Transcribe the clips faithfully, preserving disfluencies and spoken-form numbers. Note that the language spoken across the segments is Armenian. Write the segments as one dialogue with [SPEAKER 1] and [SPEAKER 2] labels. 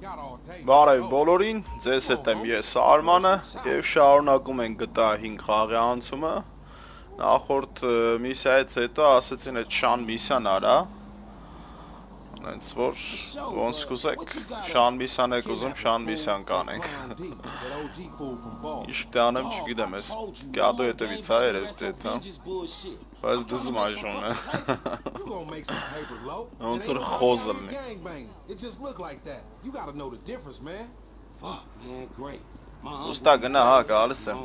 [SPEAKER 1] Բարև բոլորին, ձեզ հետ եմ ես Արմանը և շարունակում ենք գտա հինգ խաղի անցումը։ Նախորդ միսիայից հետո ասեցին այդ շան միսիան արա։ Հենց որ ոնց կուզեք, շան միսիան եք ուզում, շան միսիան կանենք։ Ինչ պիտի անեմ չգիտեմ, ես կյադո հետևից հա երևի դետ հա։ Բայց դզում այժոն է։ Ոնց որ խոզը լինի։ Ուստա գնա հա գալիս եմ։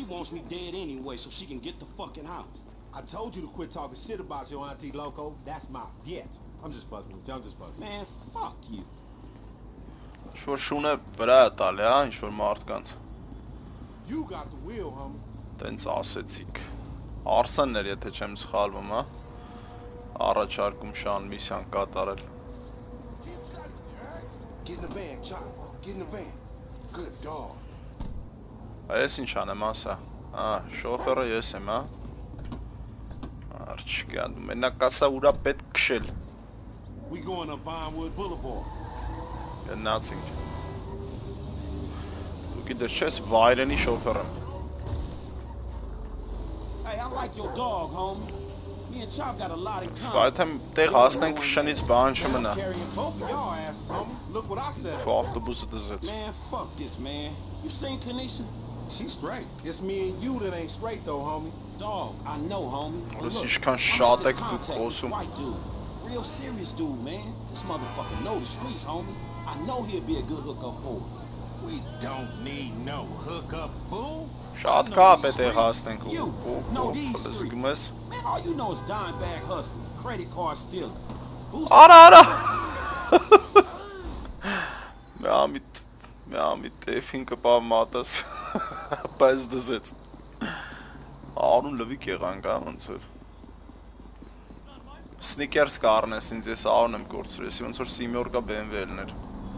[SPEAKER 2] I told you to quit talking shit about your auntie Loco. That's my bitch. I'm just fucking with you. I'm just fucking. Man, fuck you.
[SPEAKER 1] Ինչ-որ շունը վրա է տալի, հա, ինչ-որ մարդկանց։
[SPEAKER 2] You got the wheel, homie.
[SPEAKER 1] Տենց ասեցիք։ Արսեններ, եթե չեմ սխալվում, հա։ Առաջարկում շան միսիան կատարել։
[SPEAKER 2] Get in the van, Chop. Get in the van. Good dog.
[SPEAKER 1] Այս ինչ անեմ ասա։ Ա, շոֆերը ես եմ, հա։ Արչկան, մենակ ասա ուրա պետք քշել։
[SPEAKER 2] We going up Vinewood Boulevard.
[SPEAKER 1] Գնացինք։ Դու գիտես չես վայրենի շոֆերը։
[SPEAKER 3] Hey, I like your dog, homie. Me and Chop got a lot in common.
[SPEAKER 1] Բայց եմ տեղ հասնենք շնից բան չմնա։
[SPEAKER 2] Look what I said.
[SPEAKER 1] Ավտոբուսը դզեց։
[SPEAKER 3] Man, fuck this, man. You seen Tanisha?
[SPEAKER 2] She's straight. It's me and you that ain't straight though, homie.
[SPEAKER 3] Dog, I know, homie.
[SPEAKER 1] Ուրս ինչքան շատ եք դուք խոսում։
[SPEAKER 3] Real serious dude, man. This motherfucker know the streets, homie. I know he'll be a good hookup for us.
[SPEAKER 2] We don't need no hookup, fool.
[SPEAKER 1] Շատ կապ է տեղ հասնենք ու
[SPEAKER 3] You know these
[SPEAKER 1] զգում ես։
[SPEAKER 3] Man, all you know is dime bag hustling, credit card stealing.
[SPEAKER 1] Արա, արա։ Մամիտ, մամիտ էֆին կպավ մատս։ Բայց դզեց։ Արուն լվիկ եղանք, հա, ոնց որ։ Snickers կառնես ինձ ես արուն եմ կորցրել, ես ոնց որ Սիմյորկա B M W-ն էր։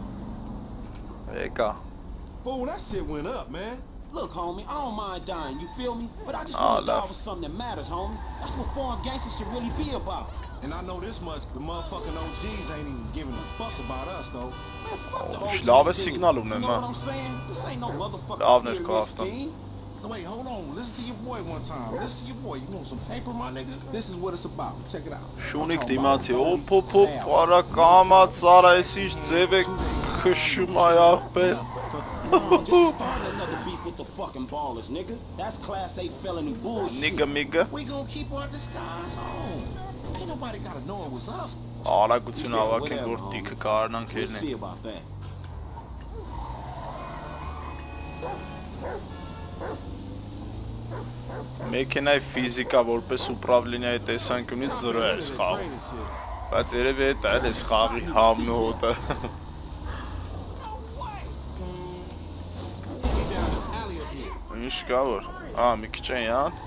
[SPEAKER 1] Եկա։
[SPEAKER 2] Fool, that shit went up, man.
[SPEAKER 3] Look, homie, I don't mind dying, you feel me? But I just want to die for something that matters, homie. That's what foreign gangsters should really be about.
[SPEAKER 2] And I know this much, the motherfucking O Gs ain't even giving a fuck about us, though.
[SPEAKER 3] Man, fuck the O Gs,
[SPEAKER 1] Լավ է
[SPEAKER 3] dude.
[SPEAKER 1] սիգնալ
[SPEAKER 3] You
[SPEAKER 1] ունեմ,
[SPEAKER 3] know
[SPEAKER 1] հա։
[SPEAKER 3] what I'm saying? This ain't no motherfucking
[SPEAKER 1] Լավն էր
[SPEAKER 3] pyramid
[SPEAKER 1] կաստան։
[SPEAKER 3] scheme.
[SPEAKER 2] Wait, hold on. Listen to your boy one time. Listen to your boy. You want some paper, my nigga? This is what it's about. Check it out.
[SPEAKER 1] Շունիկ դիմացի, օփ օփ օփ, արա կամած արա էս ինչ ձև է քշում այ աղբեր։
[SPEAKER 3] No, just started another beef with the fucking ballers, nigga. That's class A felony bullshit.
[SPEAKER 1] Նիգա միգա։
[SPEAKER 2] We gonna keep our disguise on. Ain't nobody gotta know it was us.
[SPEAKER 1] Արագություն ավակենք որ տիքը կարնանք
[SPEAKER 3] We'll see
[SPEAKER 1] ելնենք։
[SPEAKER 3] about that.
[SPEAKER 1] Մեքենայի ֆիզիկա որպես ուպրավլենիայի տեսանկյունից զրո է այս խաղը։ Բայց երևի այդ էլ էս խաղի համն ու հոտը։ Ինչ կա որ։ Ա, մի քիչ են յան։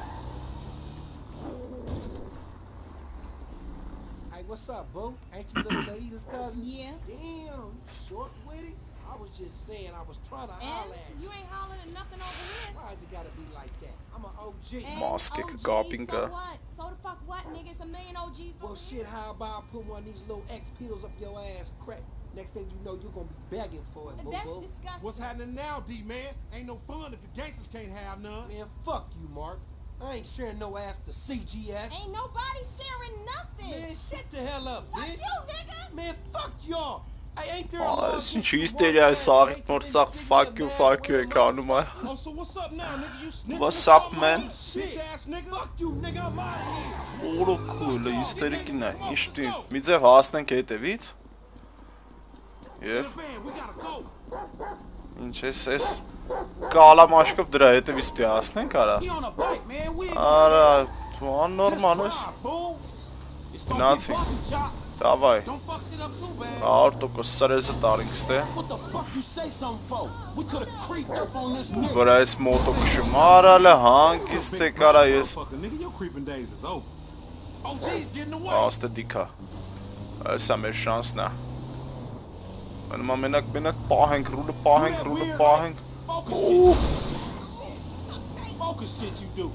[SPEAKER 4] Hey, what's up, boo? Ain't you little Laida's cousin?
[SPEAKER 5] Yeah.
[SPEAKER 4] Damn, short with it? I was just saying, I was trying to holler at
[SPEAKER 5] And you ain't hollering at nothing over here.
[SPEAKER 4] Why has it gotta be like that? I'm an O G.
[SPEAKER 5] And
[SPEAKER 1] Maske
[SPEAKER 5] O Gs,
[SPEAKER 1] kapinga.
[SPEAKER 5] So what? So the fuck what, nigga? It's a million O Gs
[SPEAKER 4] Well,
[SPEAKER 5] over
[SPEAKER 4] shit,
[SPEAKER 5] here.
[SPEAKER 4] how about I put one of these little X pills up your ass crack? Next thing you know, you're gonna be begging for it, boo
[SPEAKER 5] That's
[SPEAKER 4] boo.
[SPEAKER 5] disgusting.
[SPEAKER 2] What's happening now, D-man? Ain't no fun if the gangsters can't have none.
[SPEAKER 4] Man, fuck you, Mark. I ain't sharing no ass to C G X.
[SPEAKER 5] Ain't nobody sharing nothing.
[SPEAKER 4] Man, shut the hell up,
[SPEAKER 5] Fuck
[SPEAKER 4] bitch.
[SPEAKER 5] you, nigga.
[SPEAKER 4] Man, fuck y'all. Hey, ain't there a
[SPEAKER 1] Ա,
[SPEAKER 4] law
[SPEAKER 1] էս ինչ
[SPEAKER 4] against you
[SPEAKER 1] հիստերիա է
[SPEAKER 4] walking
[SPEAKER 1] սաղիթ
[SPEAKER 4] around
[SPEAKER 1] մոր
[SPEAKER 4] racing
[SPEAKER 1] սաղ
[SPEAKER 4] and
[SPEAKER 1] fuck
[SPEAKER 4] singing
[SPEAKER 1] you
[SPEAKER 4] a
[SPEAKER 1] fuck
[SPEAKER 4] bad
[SPEAKER 1] you
[SPEAKER 4] word
[SPEAKER 1] եք անում է։
[SPEAKER 2] Oh, so what's up now, nigga? You snitch?
[SPEAKER 1] What's up, man?
[SPEAKER 2] Bitch ass nigga.
[SPEAKER 4] Fuck you, nigga, I'm out of here.
[SPEAKER 1] Որո քուլը հիստերիկին է։ Ինչ պիտի մի ձև հասնենք հետևից։
[SPEAKER 2] In
[SPEAKER 1] Եվ
[SPEAKER 2] the van, we gotta go.
[SPEAKER 1] ինչ էս էս կալամաշկով դրա հետևից պիտի հասնենք արա։
[SPEAKER 3] He on a bike, man. We ain't
[SPEAKER 1] Արա, դու աննորմալ ես։
[SPEAKER 2] Drive, fool.
[SPEAKER 3] It's gonna
[SPEAKER 1] Nazi.
[SPEAKER 3] get bumpy, Chop.
[SPEAKER 1] Դավայ։
[SPEAKER 2] Don't fuck shit up too bad.
[SPEAKER 1] one hundred տոկոս սրեզը տարինք ստե։
[SPEAKER 3] What the fuck you say something for? We could have creeped up on this nigga.
[SPEAKER 1] Վրա էս մոտո քշում արալը հանգիստ է կարա ես։
[SPEAKER 2] Motherfucker, nigga, your creeping days is over. O G's getting away.
[SPEAKER 1] Աստե դիքա։ Էսա մեր շանսն է։ Մնում ամենակ մենակ պահենք ռուլը, պահենք ռուլը, պահենք։
[SPEAKER 2] Focus shit. Focus shit you do.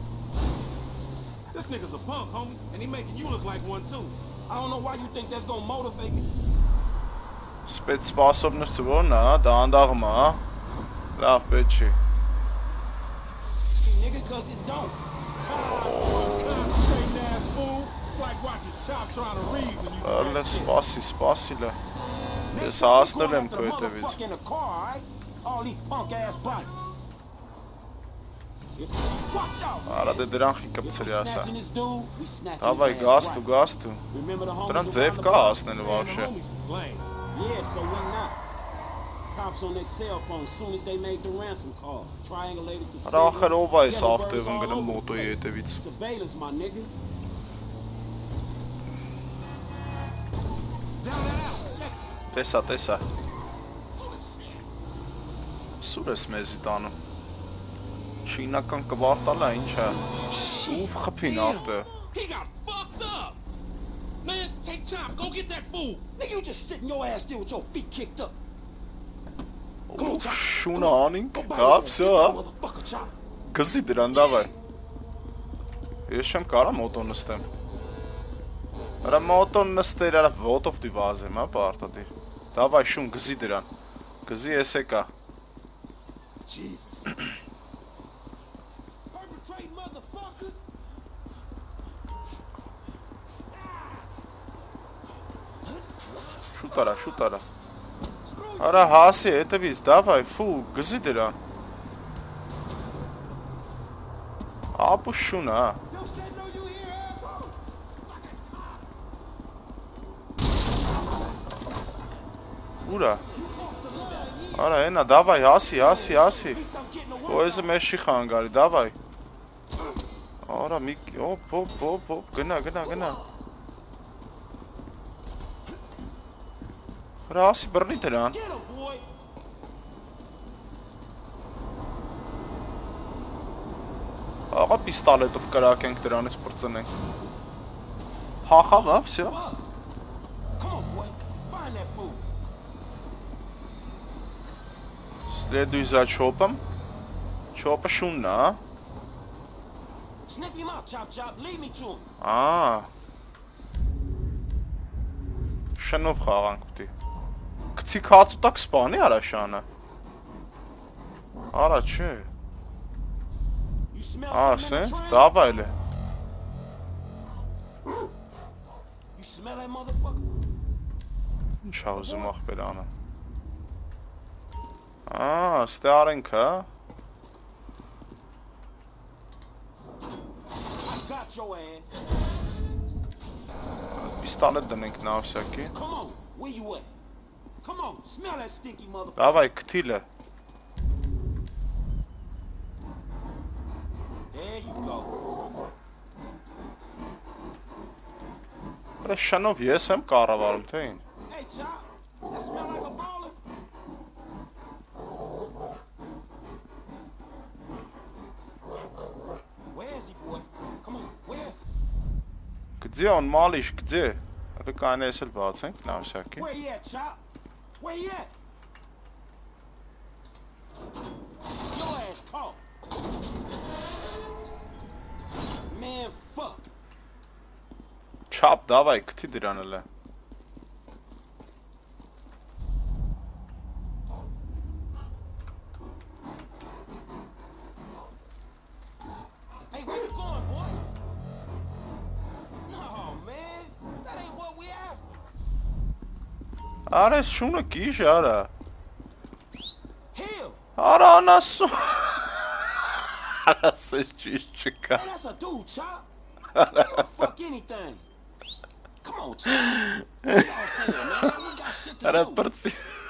[SPEAKER 2] This nigga's a punk, homie, and he making you look like one too.
[SPEAKER 3] I don't know why you think that's gonna motivate me.
[SPEAKER 1] Спецспособность որն է, դա անդաղում է, լավ պետք չի։
[SPEAKER 3] Nigga, cause it don't.
[SPEAKER 2] Concentrating ass fool. It's like watching Chop trying to read when you
[SPEAKER 1] Լը սպասի, սպասի լը։ Ես հասնել եմ քո հետևից։
[SPEAKER 3] In the car, alright? All these punk ass bodies. Watch out.
[SPEAKER 1] Արա դե դրան խիկպցրի ասա։
[SPEAKER 3] Snatching this dude, we snatching
[SPEAKER 1] Davay
[SPEAKER 3] his ass
[SPEAKER 1] գաստու,
[SPEAKER 3] right.
[SPEAKER 1] գաստու։
[SPEAKER 3] Remember the homies
[SPEAKER 1] Դրան
[SPEAKER 3] around
[SPEAKER 1] ձև
[SPEAKER 3] the
[SPEAKER 1] կա
[SPEAKER 3] block?
[SPEAKER 1] հասնելու
[SPEAKER 2] Man, the
[SPEAKER 1] вообще։
[SPEAKER 2] homies is lame.
[SPEAKER 3] Yeah, so we not. Cops on their cell phone as soon as they made the ransom call. Triangulated the
[SPEAKER 1] Արա ախր ով է այս
[SPEAKER 3] Yellow
[SPEAKER 1] ավտոյով
[SPEAKER 3] birds all
[SPEAKER 1] ընկնում
[SPEAKER 3] over the
[SPEAKER 1] մոտոյի
[SPEAKER 3] place.
[SPEAKER 1] հետևից։
[SPEAKER 3] Surveillance, my nigga.
[SPEAKER 2] Down that out. Check it.
[SPEAKER 1] Տեսա, տեսա։ Սուր ես մեզի տանում։ Չինական կվարտալ է, ինչ է։ Ուվ խփին ավտը։
[SPEAKER 2] He got fucked up. Man, take time. Go get that fool.
[SPEAKER 3] Nigga, you just sitting your ass there with your feet kicked up.
[SPEAKER 1] Ուվ շունը անինք,
[SPEAKER 3] Go buy
[SPEAKER 1] հա,
[SPEAKER 3] that
[SPEAKER 1] վсё,
[SPEAKER 3] motherfucker chop.
[SPEAKER 1] գզի դրան, դավայ։ Ես չեմ կարա մոտո նստեմ։ Արա մոտո նստեր, արա ոտով դի վազեմ, հա, պարտադիր։ Դավայ շուն, գզի դրան։ Գզի ես եկա։
[SPEAKER 2] Jesus.
[SPEAKER 3] Perpetrate motherfuckers.
[SPEAKER 1] Շուտ արա, շուտ արա։ Արա հասի հետևից, դավայ, ֆու, գզի դրան։ Ապու շուն, հա։
[SPEAKER 3] Yo, said no you here, asshole.
[SPEAKER 1] Ուրա։ Արա, ենա, դավայ, հասի, հասի, հասի։
[SPEAKER 3] At least I'm getting away.
[SPEAKER 1] Ոեզը մեզ չի խանգարի, դավայ։ Արա, մի, օպ, օպ, օպ, օպ, գնա, գնա, գնա։ Արա, հասի բռնի դրան։
[SPEAKER 3] Get him, boy.
[SPEAKER 1] Աղա պիստալետով կրակենք դրանից պրծնենք։ Հախավ, հա, վсё։
[SPEAKER 3] Come on, boy. Find that fool.
[SPEAKER 1] Следуй за чопом. Чопа шунна, а?
[SPEAKER 3] Sniff him out, chop chop. Lead me to him.
[SPEAKER 1] Aa. Շնով խաղանք պիտի։ Գցի քացու տակ սպանի արա շանը։ Արա չէ։
[SPEAKER 3] You smell
[SPEAKER 1] Ա,
[SPEAKER 3] something in
[SPEAKER 1] սենց,
[SPEAKER 3] the train?
[SPEAKER 1] դավայլ է։
[SPEAKER 3] You smell that motherfucker?
[SPEAKER 1] Ինչ ա ուզում ախպեր անը։ Ա, ստե արենք, հա։
[SPEAKER 3] I got your ass.
[SPEAKER 1] Պիստալետ դնենք նավսյակի։
[SPEAKER 3] Come on. Where you at? Come on. Smell that stinky motherfucker.
[SPEAKER 1] Դավայ, կթիլը։
[SPEAKER 3] There you go.
[SPEAKER 1] Արա շնով ես եմ կառավարում, թե ինչ։
[SPEAKER 3] Hey, chop. That smell like a baller. Where is he, boy? Come on. Where is he?
[SPEAKER 1] Գձի on մալիշ, գձի։ Ատը կային ես էլ բացենք նավսյակի։
[SPEAKER 3] Where he at, chop? Where he at? Your ass caught. Man, fuck.
[SPEAKER 1] Չապ, դավայ, կթի դրան էլ է։
[SPEAKER 3] Hey, where you going, boy? No, man. That ain't what we after.
[SPEAKER 1] Արա, ես շունը կիշ, արա։
[SPEAKER 3] Hill.
[SPEAKER 1] Արա, անասու։ Արա, սես ճիշտ չկա։
[SPEAKER 3] Hey, that's a dude, chop. He'll fuck anything. Come on, chop. Get off there, man. We got shit to
[SPEAKER 1] Արա,
[SPEAKER 3] do.
[SPEAKER 1] պրծի։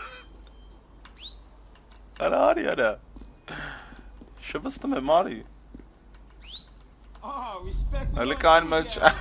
[SPEAKER 1] Արա, արի, արա։ Շվստում եմ, արի։
[SPEAKER 3] Oh, respect for
[SPEAKER 1] Հələ
[SPEAKER 3] your
[SPEAKER 1] կային մեջ։
[SPEAKER 3] enthusiasm,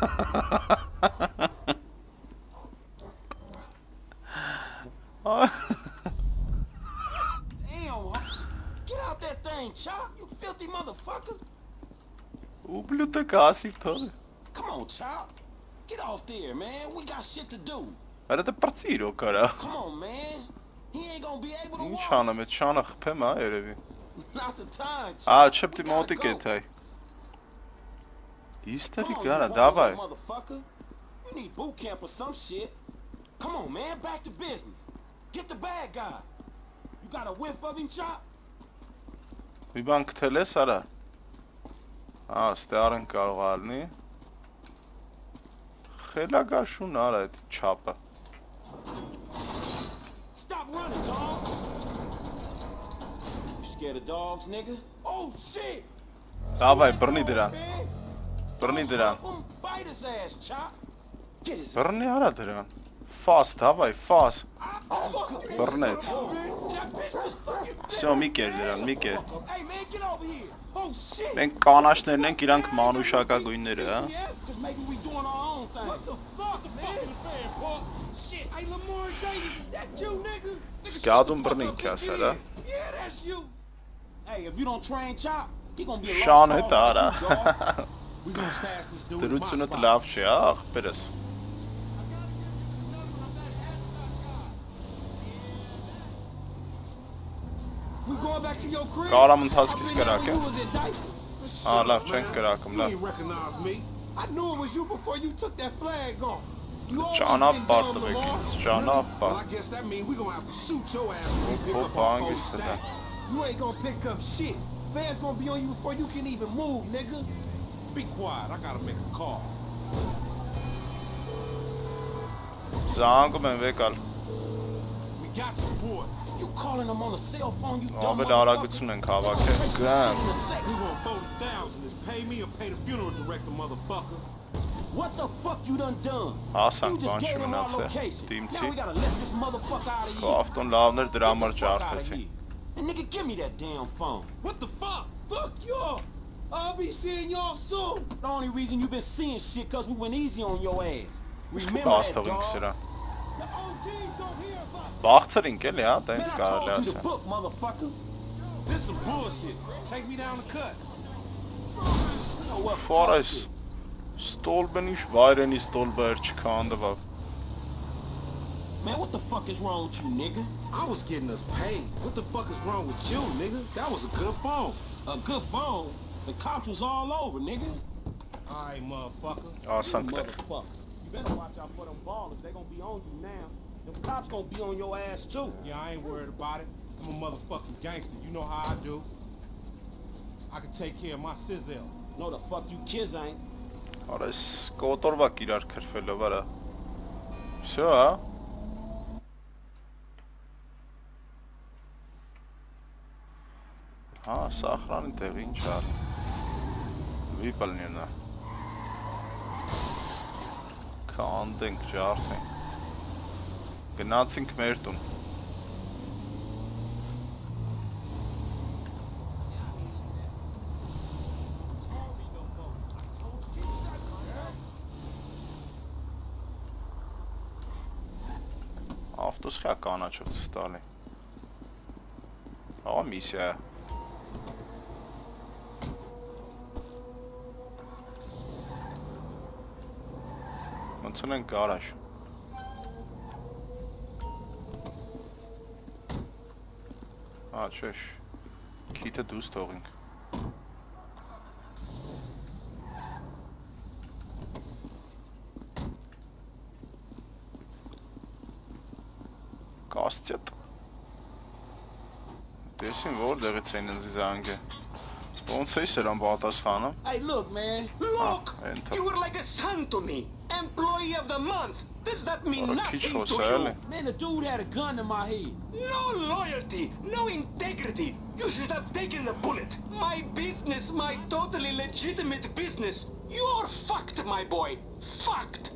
[SPEAKER 3] Damn, huh? Get out that thing, Chop. You filthy motherfucker.
[SPEAKER 1] Ուբլյուտը կասիվ թողը։
[SPEAKER 3] Come on, Chop. Get off there, man. We got shit to do.
[SPEAKER 1] Արա, դե պրծի իրոք, արա։
[SPEAKER 3] Come on, man. He ain't gonna be able to
[SPEAKER 1] Ինչ
[SPEAKER 3] walk.
[SPEAKER 1] անեմ, էտ շանը խպեմ, հա, երևի։
[SPEAKER 3] Not the time, Chop.
[SPEAKER 1] Ա, չպտի
[SPEAKER 3] We gotta
[SPEAKER 1] մոտիկ
[SPEAKER 3] go.
[SPEAKER 1] է թայ։
[SPEAKER 3] Come
[SPEAKER 1] Իստերի
[SPEAKER 3] on,
[SPEAKER 1] գարա,
[SPEAKER 3] you
[SPEAKER 1] դավայ։
[SPEAKER 3] motherfucker. You need boot camp or some shit. Come on, man. Back to business. Get the bad guy. You got a whiff of him, Chop?
[SPEAKER 1] Մի բան գտել ես արա։ Ա, ստե առն կարող ալնի։ Խելագաշուն արա այդ չապը։
[SPEAKER 3] Stop running, dog. You scared of dogs, nigga? Oh shit!
[SPEAKER 1] Davay, բռնի դրան։ Բռնի դրան։
[SPEAKER 3] Bite his ass, Chop. Get his
[SPEAKER 1] Բռնի արա դրան։ Ֆաս, davay, ֆաս։ Բռնեց։ Всё, մի կեր դրան, մի կեր։
[SPEAKER 3] Hey man, get over here. Oh shit.
[SPEAKER 1] Մենք կանաչներն ենք, իրանք մանուշակագույնները, հա։
[SPEAKER 3] Just maybe we doing our own thing. What the fuck, man? Shit, hey Lamar Davis, is that you, nigga?
[SPEAKER 1] Սկադուն բռնինք ասել, հա։
[SPEAKER 3] Yeah, that's you. Hey, if you don't train Chop, he gonna be a
[SPEAKER 1] Շան հետ արա։
[SPEAKER 2] We gonna stash this dude.
[SPEAKER 1] Դրությունդ լավ չի, հա, աղբերս։
[SPEAKER 3] We going back to your crib?
[SPEAKER 1] Կարամ ընթացքից կրակ է։
[SPEAKER 3] Who was it, Dyke?
[SPEAKER 1] Ա, լավ, չենք կրակում,
[SPEAKER 2] You
[SPEAKER 1] լավ։
[SPEAKER 2] ain't recognize me.
[SPEAKER 3] I knew it was you before you took that flag off. You always
[SPEAKER 1] Ճանապարհ
[SPEAKER 3] been dumb,
[SPEAKER 1] տվեք
[SPEAKER 3] Lamar.
[SPEAKER 1] ինձ,
[SPEAKER 2] Well,
[SPEAKER 1] ճանապարհ։
[SPEAKER 2] I guess that means we gonna have to shoot your ass when we pick
[SPEAKER 1] Հոպ,
[SPEAKER 2] up our
[SPEAKER 1] հանգիստ
[SPEAKER 2] phone
[SPEAKER 1] է դա։
[SPEAKER 2] stack.
[SPEAKER 3] You ain't gonna pick up shit. Fans gonna be on you before you can even move, nigga.
[SPEAKER 2] Be quiet. I gotta make a call.
[SPEAKER 1] Զանգում եմ վեկալ։
[SPEAKER 2] We got you, boy.
[SPEAKER 3] You calling them on a cell phone, you dumb
[SPEAKER 1] Ավել
[SPEAKER 3] motherfucker.
[SPEAKER 1] արագություն ենք հավաքել։ Գամ։
[SPEAKER 2] We gonna forty thousand. Is pay me or pay the funeral director, motherfucker.
[SPEAKER 3] What the fuck you done done?
[SPEAKER 1] Հասանք
[SPEAKER 3] You just
[SPEAKER 1] բան
[SPEAKER 3] gave them our
[SPEAKER 1] չմնացել։
[SPEAKER 3] location. Now
[SPEAKER 1] Դիմցի։
[SPEAKER 3] we gotta let this motherfucker out of
[SPEAKER 1] Քո
[SPEAKER 3] here.
[SPEAKER 1] ավտոն լավներ դրա համար
[SPEAKER 3] Get the fuck outta
[SPEAKER 1] ջարդեցի։
[SPEAKER 3] here. And nigga, give me that damn phone.
[SPEAKER 2] What the fuck?
[SPEAKER 3] Fuck y'all. I'll be seeing y'all soon. The only reason you been seeing shit cause we went easy on your ass.
[SPEAKER 1] Իսկ
[SPEAKER 3] Remember that,
[SPEAKER 1] բաստով ենք
[SPEAKER 3] dog.
[SPEAKER 1] սրա։
[SPEAKER 3] The O Gs don't hear about it.
[SPEAKER 1] Բաղցրինք էլի, հա, դա
[SPEAKER 3] Man,
[SPEAKER 1] ինձ
[SPEAKER 3] I
[SPEAKER 1] կարելի
[SPEAKER 3] told you the
[SPEAKER 1] ասել։
[SPEAKER 3] book, motherfucker.
[SPEAKER 2] This some bullshit. Take me down the cut.
[SPEAKER 3] You know what?
[SPEAKER 1] Ֆորես
[SPEAKER 3] Fuck this.
[SPEAKER 1] ստոլբեն իշ վայրենի ստոլբեր չքանդվավ։
[SPEAKER 3] Man, what the fuck is wrong with you, nigga?
[SPEAKER 2] I was getting us paid. What the fuck is wrong with you, nigga? That was a good phone.
[SPEAKER 3] A good phone? The cops was all over, nigga.
[SPEAKER 2] All right, motherfucker.
[SPEAKER 1] Ասանք դեք։
[SPEAKER 3] Motherfucker. You better watch out for them ballers. They gonna be on you now. Them cops gonna be on your ass too.
[SPEAKER 2] Yeah, I ain't worried about it. I'm a motherfucking gangster. You know how I do. I can take care of my sizzle.
[SPEAKER 3] No, the fuck you kids ain't.
[SPEAKER 1] Արես կոտորվակ իրար քրֆելով արա։ Всё, հա։ Հա, սախրանի տեղ ինչ արի։ Վիպալնյանը։ Կանդենք ջարդենք։ Գնացինք մեր տուն։ Ավտոս խա կանաչով ստալի։ Ահա միսիա։ Մնացնենք գարաժ։ Ա, չէ։ Քիթը դուս թողինք։ Կաստյատ։ Տեսին որտեղից էին ինձ զանգը։ Ոնց է սրան պատասխանը։
[SPEAKER 3] Hey, look, man.
[SPEAKER 6] Look,
[SPEAKER 1] enter.
[SPEAKER 6] you were like a son to me. Employee of the month. Does that mean
[SPEAKER 1] Ora
[SPEAKER 6] nothing
[SPEAKER 1] քիչ
[SPEAKER 6] to
[SPEAKER 1] խոսա
[SPEAKER 6] you?
[SPEAKER 1] էլի։
[SPEAKER 3] Man, the dude had a gun in my head.
[SPEAKER 6] No loyalty, no integrity. You should have taken the bullet. My business, my totally legitimate business. You're fucked, my boy. Fucked.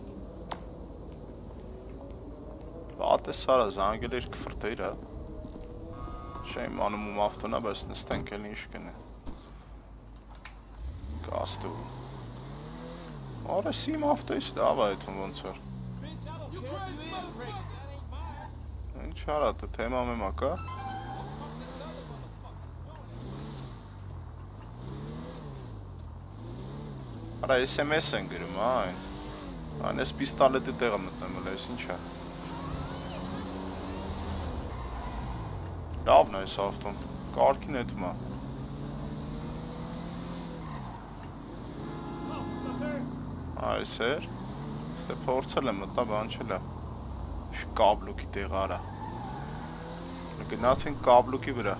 [SPEAKER 1] Պատես արա զանգել էր կֆրտեիր հա։ Շեմ անում ում ավտոնա, բայց նստենք էլ ինչ կնե։ Կաստու։ Արա սիմ ավտոյս դավա այդում ոնց որ։ Ինչ արա դա թեմա մեմա կա։ Արա S M S են գրում, հա այն։ Այն էս պիստոլետի տեղը մտնում էլ էս ինչ է։ Լավն է այս ավտոն, կարգին էդում է։ Այս էր, ստե փորձել եմ մտա բան չելա։ Շկաբլուկի տեղ արա։ Գնացինք կաբլուկի վրա։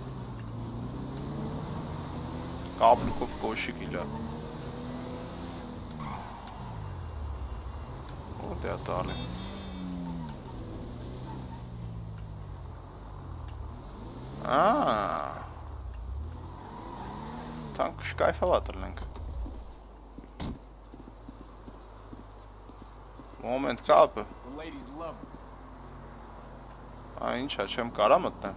[SPEAKER 1] Կաբլուկով կոշիկ իլա։ Ո՞ր է տալի։ Ահա։ Tank շկայֆավատրն ենք։ Moment կապը։
[SPEAKER 2] The ladies love her.
[SPEAKER 1] Ա, ինչա, չեմ կարա մտնեմ։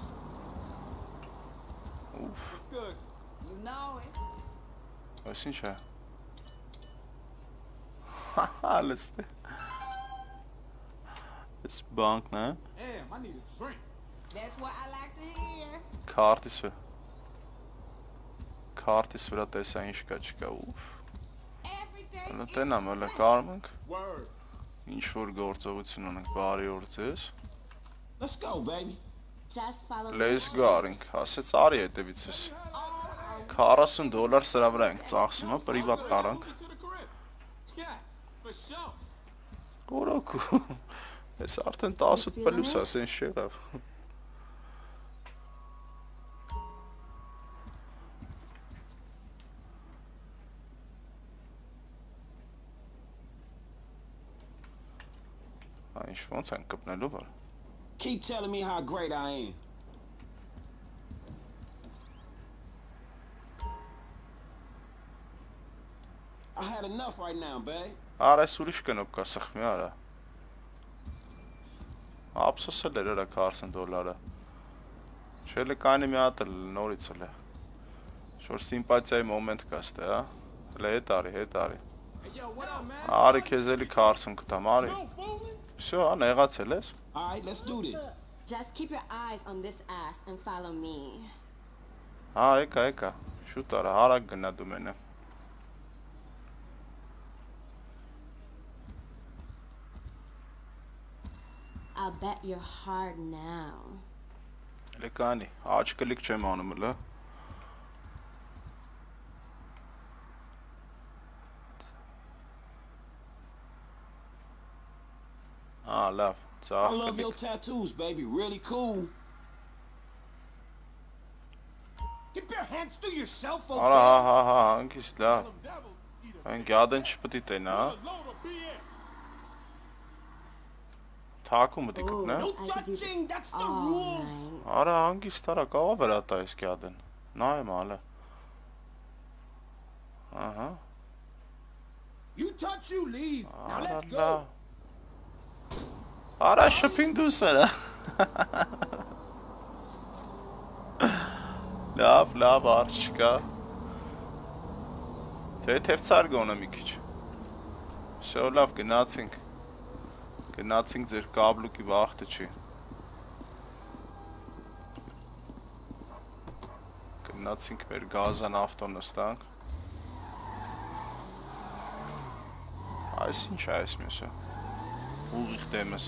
[SPEAKER 1] Ուֆ,
[SPEAKER 2] Good.
[SPEAKER 5] You know it.
[SPEAKER 1] այս ինչ է։ Հա, լստե։ Այս բանկն է։
[SPEAKER 2] Damn, I need a drink.
[SPEAKER 5] That's what I like to hear.
[SPEAKER 1] Քարտիս վրա։ Քարտիս վրա տեսա ինչ կա չկա, ուֆ։
[SPEAKER 5] Every day.
[SPEAKER 1] Հələ տենամ, հələ կարում ենք։
[SPEAKER 2] Word.
[SPEAKER 1] Ինչ որ գործողություն ունենք, բարի օր ձեզ։
[SPEAKER 6] Let's go, baby.
[SPEAKER 5] Just follow
[SPEAKER 1] Let's go արինք, ասեց արի հետևիցս։ քառասուն դոլար սրա վրա ենք ծախսում, հա, պրիվատ տարանք։
[SPEAKER 2] To the crib. Yeah, for sure.
[SPEAKER 1] Որոքու։ Ես արդեն տասը պլյուս ասեն շեղավ։ Ինչ ոնց են կպնելու վար։
[SPEAKER 6] Keep telling me how great I am. I had enough right now, babe.
[SPEAKER 1] Արա ես ուրիշ կնոպ կա սխմի արա։ Ափսոսել էր արա քառասուն դոլարը։ Չէ՞ կանի մի հատ էլ նորից էլ է։ Շոր սիմպաթիայի մոմենտ կա ստե, հա։ Հələ հետ արի, հետ արի։
[SPEAKER 2] Hey, yo, what up, man?
[SPEAKER 1] Արի քեզ էլի քառասուն կտամ, արի։
[SPEAKER 2] No fooling.
[SPEAKER 1] Всё, հա, նեղացել ես։
[SPEAKER 6] All right, let's do this.
[SPEAKER 5] Just keep your eyes on this ass and follow me.
[SPEAKER 1] Հա, եկա, եկա։ Շուտ արա, հարակ գնա դու մենը։
[SPEAKER 5] I'll bet you're hard now.
[SPEAKER 1] Լեկանի, աչ կլիկ չեմ անում հələ։ Ա, լավ,
[SPEAKER 6] I
[SPEAKER 1] ծախ
[SPEAKER 6] love your
[SPEAKER 1] կլիկ։
[SPEAKER 6] tattoos, baby. Really cool.
[SPEAKER 2] Keep your hands to yourself, okay?
[SPEAKER 1] Արա, հա, հա, հա, հանգիստ լավ։
[SPEAKER 2] Them devils eat a
[SPEAKER 1] Այն գադեն չպետի տենա, հա։
[SPEAKER 2] load of B S.
[SPEAKER 1] Թակում մտի
[SPEAKER 5] Ooh,
[SPEAKER 1] կպնե։
[SPEAKER 2] No
[SPEAKER 5] I could do this
[SPEAKER 2] touching, that's the
[SPEAKER 5] all
[SPEAKER 2] rules.
[SPEAKER 5] night.
[SPEAKER 1] Արա, հանգիստ արա, կաղա վրա տա ես գադեն։ Նայեմ ալը։ Ահա։
[SPEAKER 2] You touch, you leave. Now
[SPEAKER 1] Արա,
[SPEAKER 2] let's
[SPEAKER 1] լավ։
[SPEAKER 2] go.
[SPEAKER 1] Արա, շփին դուս արա։ Լավ, լավ, արջ չկա։ Թեթև ծար գոնը մի քիչ։ Շո լավ, գնացինք։ Գնացինք ձեր կաբլուկի վախտը չի։ Գնացինք մեր գազան ավտոն նստանք։ Այս ինչ է այս մյուսը։ Ուղիղ դեմս։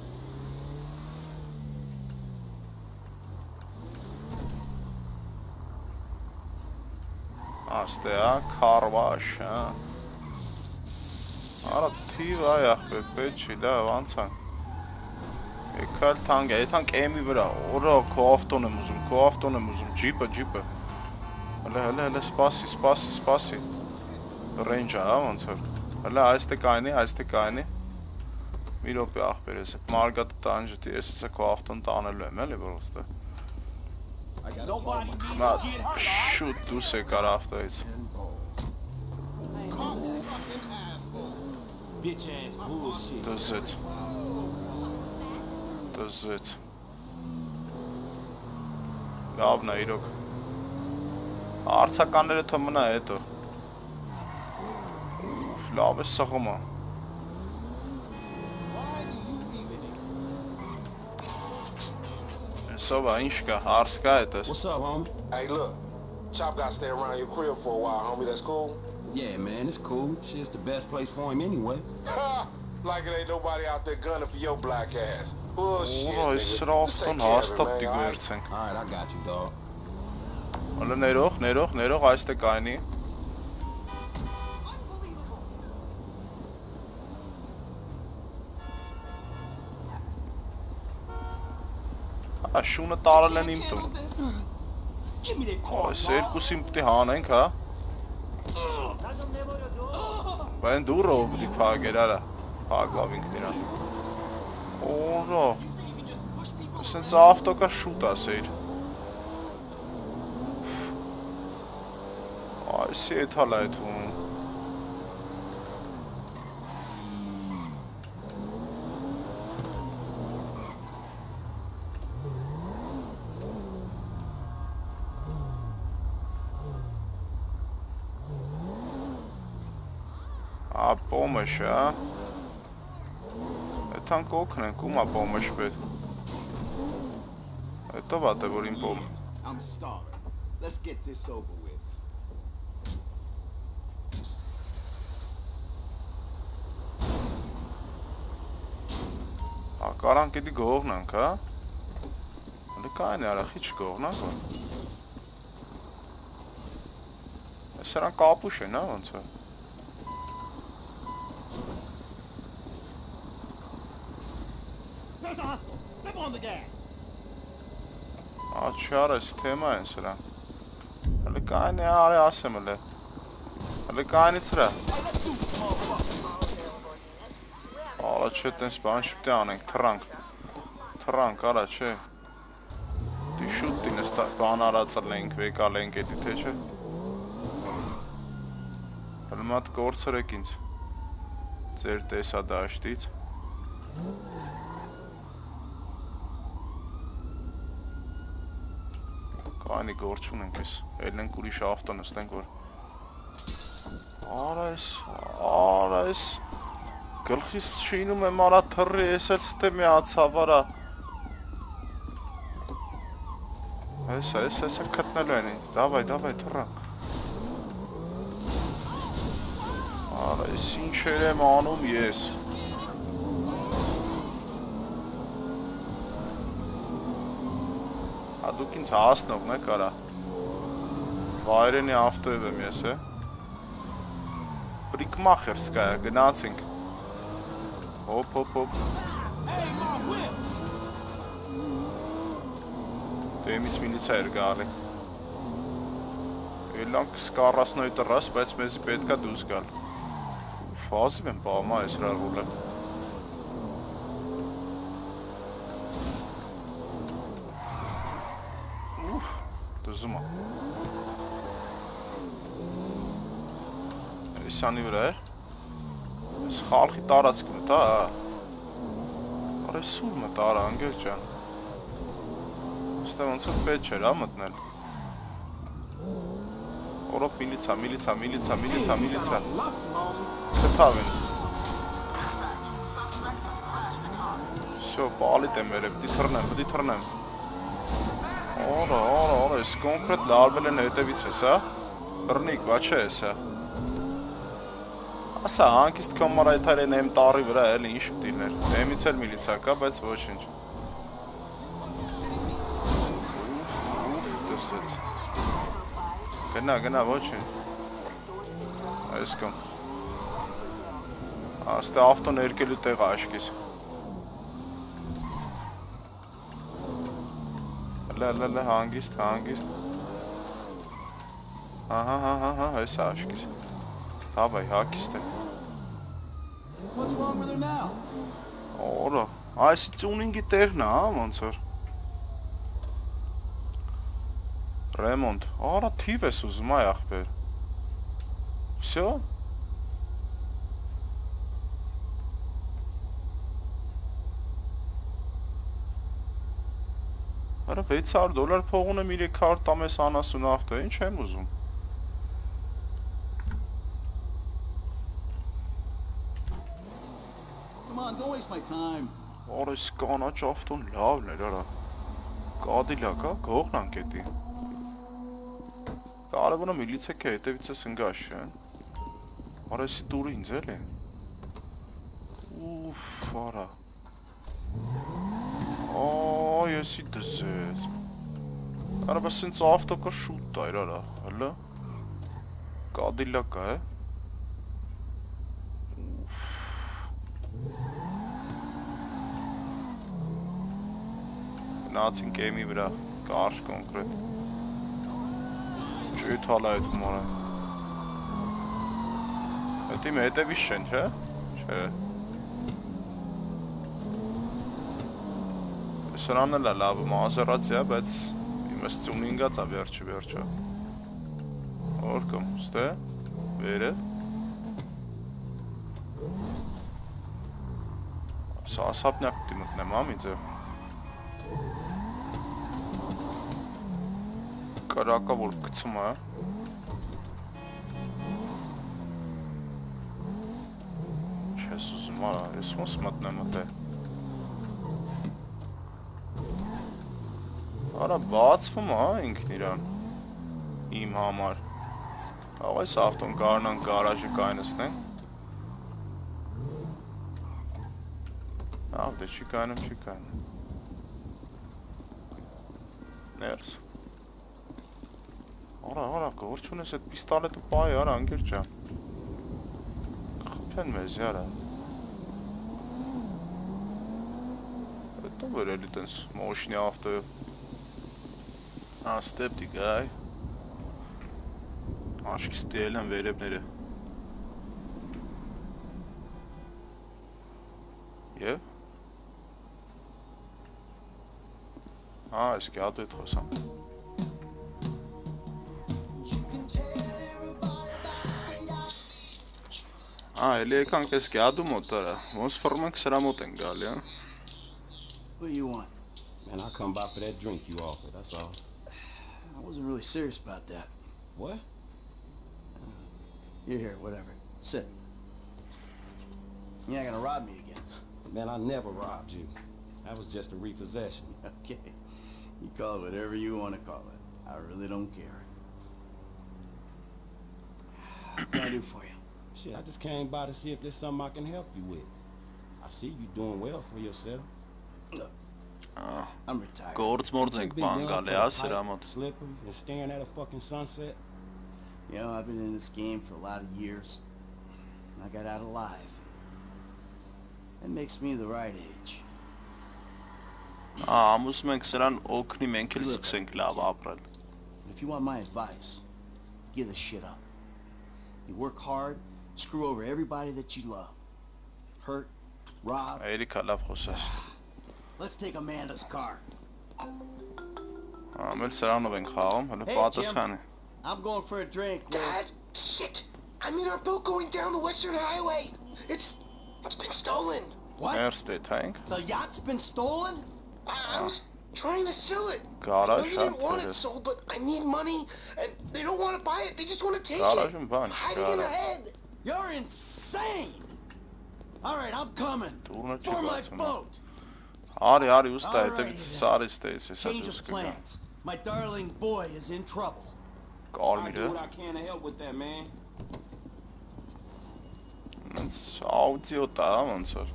[SPEAKER 1] Աստե, հա, քարվաշ, հա։ Արա թիվ այ ախպե, պետ չի, լավ, անցան։ Եկալ թանկ է, եթանք էմի վրա, որա, քո ավտոն եմ ուզում, քո ավտոն եմ ուզում, ջիպը, ջիպը։ Հələ, հələ, հələ, սպասի, սպասի, սպասի։ Ռենջա, հա, ոնց որ։ Հələ, այստե կայնի, այստե կայնի։ Մի րոպե ախպեր ես, այդ մարգատը տանջտի, ես ես քո ավտոն տանելու եմ, էլի, որ ոստը։
[SPEAKER 2] I got
[SPEAKER 6] Nobody needs to
[SPEAKER 1] Մա,
[SPEAKER 6] get hurt.
[SPEAKER 1] շուտ դուս եկար ավտոից։
[SPEAKER 2] cocksucking asshole.
[SPEAKER 6] Bitch ass bullshit.
[SPEAKER 1] Դզեց։ Դզեց։ Լավն է իրոք։ Արցականները թո մնա հետո։ Ուֆ, լավ է սղումը։
[SPEAKER 2] Why do you even
[SPEAKER 1] Սովա, ինչ կա, հարց կա հետս։
[SPEAKER 6] What's up, homie?
[SPEAKER 7] Hey, look. Chop got to stay around your crib for a while, homie. That's cool?
[SPEAKER 6] Yeah, man, it's cool. Shit's the best place for him anyway.
[SPEAKER 7] Ha! Like it ain't nobody out there gunning for your black ass. Bullshit,
[SPEAKER 1] Ուրա, այս
[SPEAKER 7] nigga.
[SPEAKER 1] սրա
[SPEAKER 7] Just take
[SPEAKER 1] ավտոն
[SPEAKER 7] care of it,
[SPEAKER 1] հաստատ
[SPEAKER 7] man,
[SPEAKER 1] դի
[SPEAKER 7] all right?
[SPEAKER 1] գերցենք։
[SPEAKER 6] All right, I got you, dog.
[SPEAKER 1] Հələ ներող, ներող, ներող այստե կայնի։ Ա շունը տարել են իմ տուն։
[SPEAKER 3] Give me that car.
[SPEAKER 1] Այս երկուսին պիտի հանենք, հա։ Բան դուրը պիտի փակեր, արա։ Փակվինք նրան։ Օրո։ Սենց ավտոկա շուտ ասեիր։ Այս է թալա է թում։ А помощь, а? Это кокнен, кума помощь бед. Это вата говорим пом.
[SPEAKER 2] I'm starving. Let's get this over with.
[SPEAKER 1] А կարանք էդի գողնանք, հա? Հələ կայն է արախի չգողնանք, հա? Ես սրան կապուշ են, հա, ոնց է?
[SPEAKER 2] There's a hostile. Step on the gas.
[SPEAKER 1] Աչար ես թեմա են սրան։ Հələ կայն է արի ասեմ հələ։ Հələ կայնից հրա։ Ալա չէ տենց բան շպտի անենք, թրանք։ Թրանք, արա չէ։ Դի շուտ դինես բան արածել ենք, վեկալ ենք էդի, թե չէ։ Հələ մատ կորցրեք ինձ։ Ձեր տեսա դաշտից։ Կայնի գործ ունենք ես, էլ ենք ուրիշ ավտո նստենք, որ արա ես, արա ես գլխիս շինում եմ արա թռի, ես էլ ստե միացավ արա Հեսա, ես հեսա կտնելու են ինձ, դավայ, դավայ, թռա Արա ես ինչեր եմ անում ես Դուք ինձ հասնողն եք արա Վայրենի ավտոև եմ ես է Պրիկմախերսկայա գնացինք Հոպ հոպ հոպ Դեմից միլիցա էր գալի Էլանք սկարասնոյ տրաս, բայց մեզի պետքա դուս գալ Ֆազիվ եմ պահմա ես հրարվուլ է Դուզում է Իսյանի վրա էր Ես խալխի տարածք մտա Արե սուր մտա արա անգեր ճան Ստե ոնց որ պետ չէր հա մտնել Օրոպ միլիցա, միլիցա, միլիցա, միլիցա, միլիցա Կթավ են Շո, պալիտ եմ երև, պտի թրնեմ, պտի թրնեմ Օրա, օրա, օրա, ես կոնկրետ լարվել են հետևից ես, հա? Բրնիկ, բա չէ ես, հա? Ասա, հանկիստ կոմար այթար են եմ տարի վրա էլ ինչ պտիներ Էմից էլ միլիցա կա, բայց ոչ ինչ Ուֆ, դսեց Գնա, գնա, ոչ ինչ Այս կոմ Աստե ավտոն երկելու տեղը աշկիս Լա, լա, լա, հանգիստ, հանգիստ Ահա, հա, հա, հա, այս է աշկիս Դավայ, հակիստ է Օրա, այս ծունինգի տեղն է, հա, ոնց որ Ռեմոնտ, արա թիվ ես ուզում, այ ախպեր Всё Արա վեց հարյուր դոլար փող ունեմ երեք հարյուր տամես անասուն ավտո, ինչ եմ ուզում Արա ես կանաչ ավտոն լավն էր, արա Կադիլակ, հա, գողնանք էտի Կարևորը միլիցեք է հետևից ես ընգաշ է Արա եսի դուրը ինձ էլ է Ուֆ, արա Ա, եսի դզեց Արա բաս սենց ավտոկա շուտ տայր, արա, հլը Կադիլակա է Գնացին գեյմի վրա, կարճ կոնկրետ։ Չույթ հալա այդ հումորը։ Այդ իմ հետևից չեն, չէ՞։ Չէ։ Սրան էլ է լավ մազերացի է, բայց իմս ծունինգաց է վերջի վերջը։ Օրկում, ստե, վերը։ Սա ասապնյակ պտի մտնեմ, ամի ձև։ Կարակա որ կցում է։ Չես ուզում արա, ես ոնց մտնեմ ըտե։ Արա բացվում է ինքն իրան, իմ համար։ Աղ այս ավտոն կարնան գարաժը կայնստենք։ Ավ դե չի կայնում, չի կայնում։ Ներս։ Արա, արա, որ չունես այդ պիստալետը պայի, արա, անգեր ջան։ Խպեն մեզ, արա։ Այդ ով էր էլի տենց մոշնի ավտոյը։ Ա, ստեպ դի գայ։ Աշկիս դիել են վերևները։ Եվ։ Ա, ես կյատու էտ խոսամ։ Ա, էլի եկանք ես կյատու մոտարը, ոնց ֆորմ ենք սրա մոտ են գալի, հա։
[SPEAKER 3] What do you want? Man, I come by for that drink you offered, that's all.
[SPEAKER 8] I wasn't really serious about that.
[SPEAKER 3] What?
[SPEAKER 8] You're here, whatever. Sit. You're not gonna rob me again.
[SPEAKER 3] Man, I never robbed you. That was just a repossession.
[SPEAKER 8] Okay. You call it whatever you want to call it. I really don't care. What can I do for you?
[SPEAKER 3] Shit, I just came by to see if there's something I can help you with. I see you doing well for yourself.
[SPEAKER 8] Look,
[SPEAKER 1] Ah,
[SPEAKER 8] I'm retired.
[SPEAKER 1] գործ մորձ ենք բան գալի, հա, սրա մոտ։
[SPEAKER 3] Slippers and staring at a fucking sunset.
[SPEAKER 8] You know, I've been in this game for a lot of years. And I got out alive. That makes me the right age.
[SPEAKER 1] Ա, ամուսում ենք սրան օգնի մենք էլ սկսենք լավ ապրել։
[SPEAKER 8] If you want my advice, give this shit up. You work hard, screw over everybody that you love. Hurt, rob.
[SPEAKER 1] Էրիկա լավ խոսես։
[SPEAKER 8] Let's take Amanda's car.
[SPEAKER 1] Ա, մեր սրանով ենք խաղում, հələ պատասխանի։
[SPEAKER 8] I'm going for a drink.
[SPEAKER 6] Dad, shit! I'm in our boat going down the Western Highway. It's it's been stolen.
[SPEAKER 8] What?
[SPEAKER 1] Ներս դեթայինք։
[SPEAKER 8] The yacht's been stolen?
[SPEAKER 6] I, I was trying to sell it.
[SPEAKER 1] Garage,
[SPEAKER 6] I know you didn't
[SPEAKER 1] huh?
[SPEAKER 6] want it sold, but I need money, and they don't want to buy it. They just want to take
[SPEAKER 1] Garage
[SPEAKER 6] it.
[SPEAKER 1] and bunch,
[SPEAKER 6] Hiding in the
[SPEAKER 1] garage.
[SPEAKER 6] head.
[SPEAKER 8] You're insane! Alright, I'm coming.
[SPEAKER 1] Դուրնը չի
[SPEAKER 8] For my
[SPEAKER 1] բացում։
[SPEAKER 8] boat.
[SPEAKER 1] Արի, արի, ուստա
[SPEAKER 8] Alright,
[SPEAKER 1] հետևից
[SPEAKER 8] then.
[SPEAKER 1] սարից տես, հեսա
[SPEAKER 8] Change
[SPEAKER 1] դուս
[SPEAKER 8] of
[SPEAKER 1] կգա։
[SPEAKER 8] plans. My darling boy is in trouble.
[SPEAKER 3] I
[SPEAKER 1] Կարմիրը,
[SPEAKER 3] do what I can to help with that, man.
[SPEAKER 1] նենց աուդիոտ է, ոնց որ։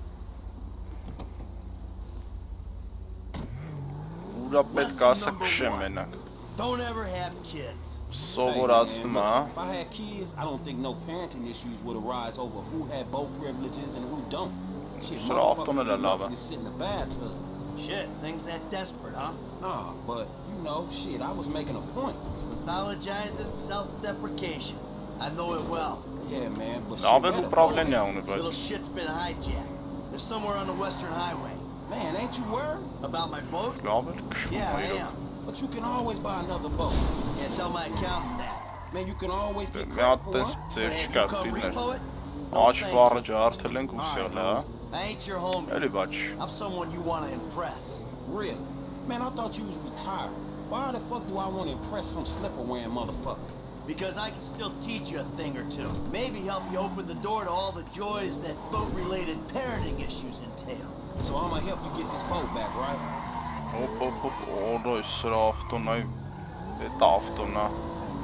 [SPEAKER 1] Ուրա պետք է ասա քշեմ մենակ։
[SPEAKER 8] Don't ever have kids.
[SPEAKER 1] Սովորացնում է,
[SPEAKER 3] Hey, man, look, if I had kids, I don't think no parenting issues would arise over who had boat privileges and who don't. Shit,
[SPEAKER 1] Sure, often
[SPEAKER 3] motherfuckers
[SPEAKER 1] in the
[SPEAKER 3] be
[SPEAKER 1] lava.
[SPEAKER 3] lucky to sit in the bathtub.
[SPEAKER 8] Shit, things that desperate, huh?
[SPEAKER 3] Nah, but, you know, shit, I was making a point.
[SPEAKER 8] Pathologizing, self-deprecation. I know it well.
[SPEAKER 3] Yeah, man, but shit,
[SPEAKER 1] լավ
[SPEAKER 3] where
[SPEAKER 1] էլ
[SPEAKER 3] the
[SPEAKER 1] ուպրավլենիա
[SPEAKER 3] boat
[SPEAKER 1] ունի,
[SPEAKER 8] Little
[SPEAKER 1] բայց։
[SPEAKER 8] shit's been hijacked. They're somewhere on the Western Highway.
[SPEAKER 3] at? Man, ain't you worried?
[SPEAKER 8] About my boat?
[SPEAKER 1] Լավ էլ քշում
[SPEAKER 8] Yeah,
[SPEAKER 1] է
[SPEAKER 8] I
[SPEAKER 1] իրոք։
[SPEAKER 8] am.
[SPEAKER 3] But you can always buy another boat.
[SPEAKER 8] Can't tell my accountant that.
[SPEAKER 3] Man, you can always get
[SPEAKER 1] Մի
[SPEAKER 3] credit
[SPEAKER 1] հատ
[SPEAKER 3] for
[SPEAKER 1] տես
[SPEAKER 3] one.
[SPEAKER 1] ձեր
[SPEAKER 8] Hey,
[SPEAKER 1] չկա
[SPEAKER 8] you come
[SPEAKER 1] դիլներ։
[SPEAKER 8] repo it?
[SPEAKER 1] Աչ
[SPEAKER 8] thank
[SPEAKER 1] վառը ջարդել ենք ու սեղլ է, հա։
[SPEAKER 8] I ain't your homie.
[SPEAKER 1] Էլի բաչ։
[SPEAKER 8] I'm someone you want to impress.
[SPEAKER 3] Really? Man, I thought you was retired. Why the fuck do I want to impress some slipper-wearing motherfucker?
[SPEAKER 8] Because I can still teach you a thing or two. Maybe help you open the door to all the joys that boat-related parenting issues entail.
[SPEAKER 3] So I'm gonna help you get this boat back, right?
[SPEAKER 1] Հոպ, հոպ, հոպ, օրը սրա ավտոն այ, էտ ավտոն է,